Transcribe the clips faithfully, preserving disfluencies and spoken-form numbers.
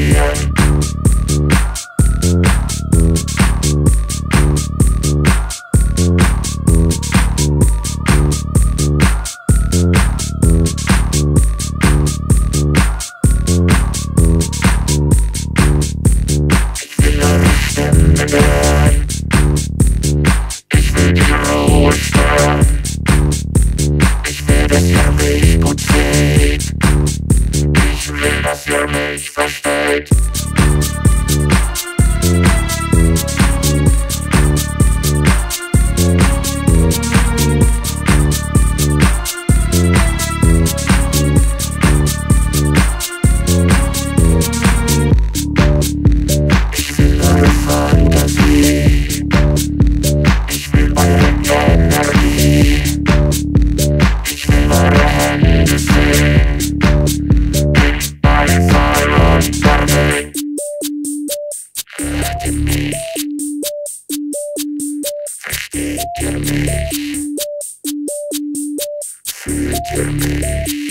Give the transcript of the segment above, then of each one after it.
verstehen. Ich will eure Stimme hören. Ich will ihre Ruhe stören. Ich will, dass ihr mich gut seht. Ich will, dass ihr mich versteht. Ich will eure Fantasie. Ich will eure Energie. Ich will eure Hände sehen. In Beifall und Garten. Hört ihr mich? Versteht ihr mich? Fühlt ihr mich?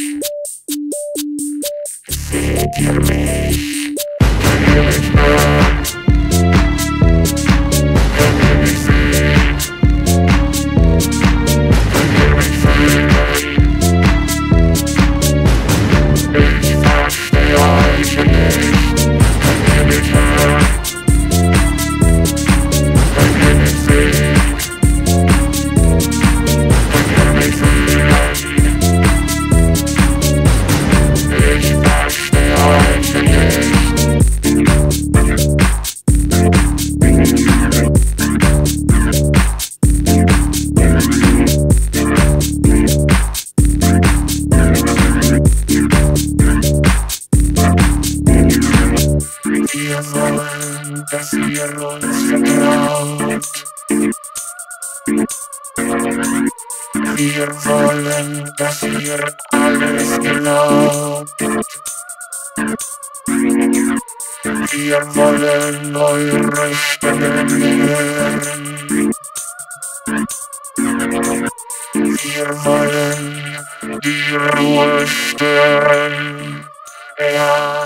Seht ihr mich? Könnt ihr mich hören? Könnt ihr mich sehen? Könnt ihr mich fühlen? Ich verstehe euch nicht. Könnt ihr mich hören? Könnt ihr mich sehen? Könnt ihr mich fühlen? Ich verstehe euch nicht. Wir wollen, dass ihr uns vertraut. Wir wollen, dass ihr alles glaubt. Wir wollen eure Stimmen hören. Wir wollen die Ruhe stören. Ja.